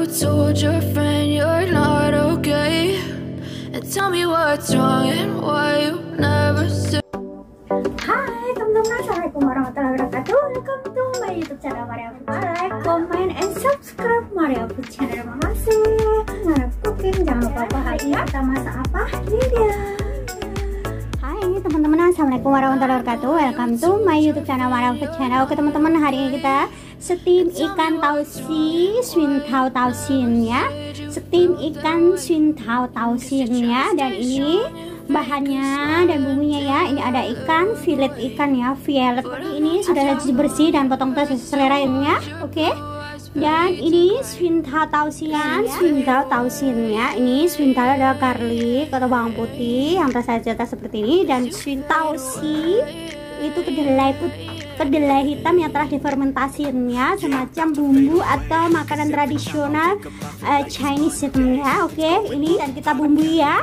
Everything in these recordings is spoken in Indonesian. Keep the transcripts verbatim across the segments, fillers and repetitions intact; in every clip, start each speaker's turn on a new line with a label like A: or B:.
A: told your friend you're not okay? And tell me what's wrong and why you never said.
B: Hai teman-teman, assalamualaikum warahmatullahi wabarakatuh. Welcome to my YouTube channel Maria Putri. Like, comment, and subscribe Maria Putri channel. Terima kasih. Maria Cooking, jangan lupa bahagia. Kita masak apa? Ini dia. Hai teman-teman, assalamualaikum warahmatullahi wabarakatuh. Welcome to my YouTube channel Maria Putri channel. Oke teman-teman, hari ini kita steam ikan tausi swin tau tausin ya. Steam ikan swin tau tausin ya. Dan ini bahannya dan bumbunya ya. Ini ada ikan filet ikan ya, filet ini sudah bersih dan potong sesuai selera ya. Oke. Dan ini swin tau tausin, swin tau tausin ya. Ini swin tau adalah garlic atau bawang putih yang telah saya cetak seperti ini, dan swin tausi itu kedelai putih, kedelai hitam yang telah difermentasiin ya, semacam bumbu atau makanan tradisional uh, Chinese ya. Oke, ini dan kita bumbui ya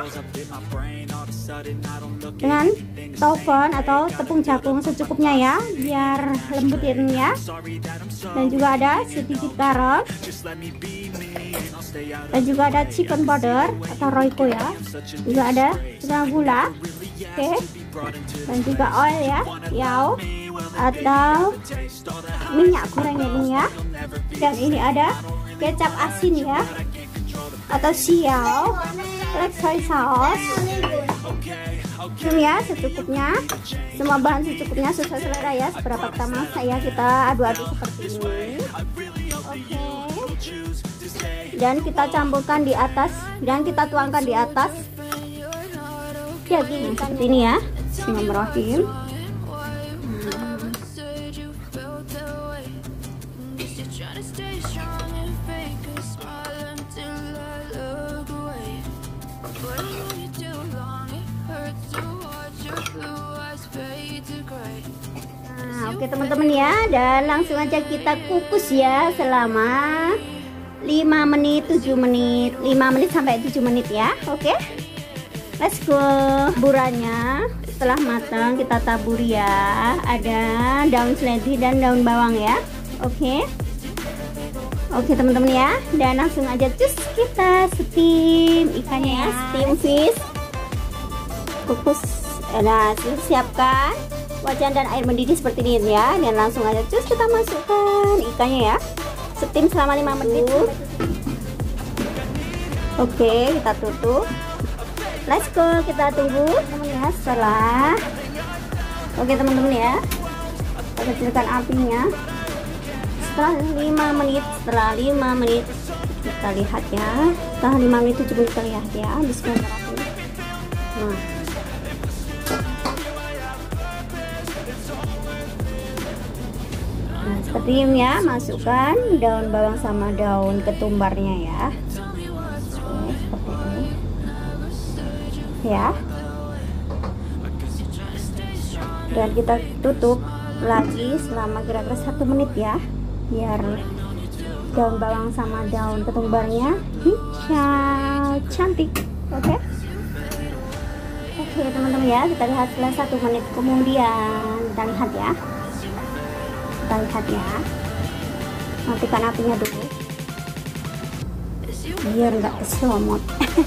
B: dengan tofen atau tepung jagung secukupnya ya, biar lembutin ya. Dan juga ada sedikit garam, dan juga ada chicken powder atau roiko ya, juga ada setengah gula. Oke, dan juga oil ya, yao atau minyak goreng ini ya. Dan ini ada kecap asin ya, atau siau, black soy sauce ini ya, secukupnya. Semua bahan secukupnya sesuai selera ya, seberapa kita masak ya, kita aduk-aduk seperti ini. Oke, dan kita campurkan di atas, dan kita tuangkan di atas daging ikan seperti ini ya. Bismillahirrahmanirrahim. Nah, oke teman-teman ya, dan langsung aja kita kukus ya selama lima menit, tujuh menit, lima menit sampai tujuh menit ya. Oke, let's go. Burannya setelah matang kita tabur ya, ada daun seledri dan daun bawang ya. Oke, oke teman-teman ya, dan langsung aja cus kita steam ikannya ya, steam fish. Kukus, nah siapkan wajan dan air mendidih seperti ini ya, dan langsung aja cus kita masukkan ikannya ya, steam selama lima menit. Oke, kita tutup, let's go, kita tunggu teman ya. Setelah oke teman-teman ya, kita kecilkan apinya. Setelah lima menit, setelah lima menit kita lihat ya, setelah lima menit tujuh menit kita lihat ya. Bismillahirrahmanirrahim. Nah, Nah, seperti ini ya, masukkan daun bawang sama daun ketumbarnya ya. Oke, seperti ini ya. Dan kita tutup lagi selama kira-kira satu menit ya, biar daun bawang sama daun ketumbarnya hijau cantik. Oke, oke teman-teman ya, kita lihat setelah satu menit kemudian, kita lihat ya. Kita lihat ya, matikan apinya dulu biar nggak keselomot.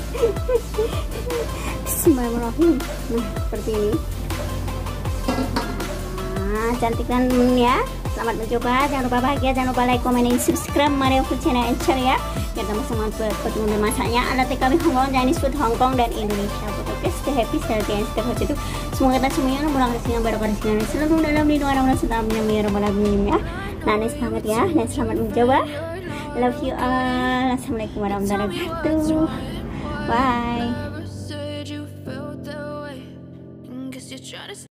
B: Bismillahirrahmanirrahim. Nah, seperti ini. Nah, cantik kan ya. Selamat mencoba, jangan lupa bahagia, jangan lupa like, comment, dan subscribe Maria Food Channel and share ya, biar tambah semangat buat petunjuk masaknya ala T K W Hongkong, Chinese food Hongkong dan Indonesia. Oke, stay happy, stay healthy, and stay positive. Semoga kita semuanya murah rezekinya, barokah rezekinya, selalu dalam lindungan Allah Subhanahu wa taala ya. Nah, ini selamat ya, dan selamat mencoba. Love you all. Assalamualaikum warahmatullahi wabarakatuh. Bye.